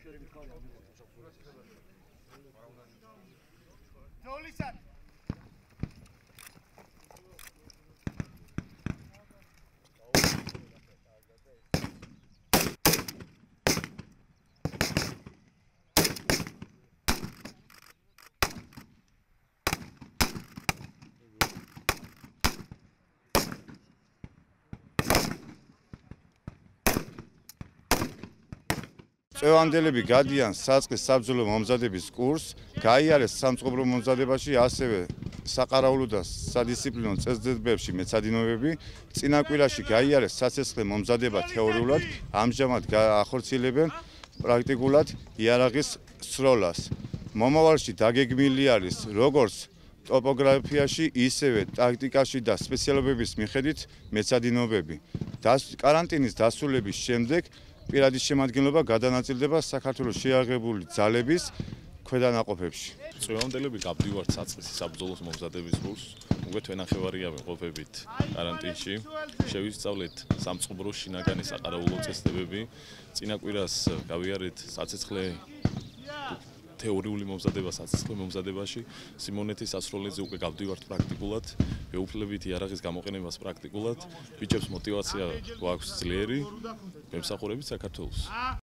წევანდელები გადიან საწყის საბრძოლო მომზადების კურსს, გაიარეს სამწყობრო მომზადებაში, ასევე საყარაულო და სადისციპლინო წესდებებში მეცადინეობები, წინა კვირაში გაიარეს საცეცხლე მომზადება თეორიულად, ამჟამად ახორციელებენ პრაქტიკულად იარაღის სროლას. მომავალში დაგეგმილი არის როგორც ტოპოგრაფიაში, ისევე ტაქტიკაში და სპეციალობების მიხედვით მეცადინეობები. კარანტინის დასრულების შემდეგ პირადი შემადგენლობა გადანაწილდება საქართველოს შეიარაღებული ძალების ქვედანაყოფებში. წევანდელები გავდივართ საწყის საბრძოლოს მომზადების კურსს. უკვე თვენახევარია ვიმყოფებით კარანტინში. შევისწავლეთ სამწყობრო შინაგანი საყარაულო წესდებები. წინა კვირას გავიარეთ საცეცხლე თეორიული მომზადება საცეცხლე მომზადებაში. სიმონეთის სასროლეზე უკვე გავდივართ პრაქტიკულად. ვეუფლებით იარაღის გამოყენებას პრაქტიკულად. ბიჭებს мотивация გვაქვს ძლიერი. მემსახურებით საქართველოს.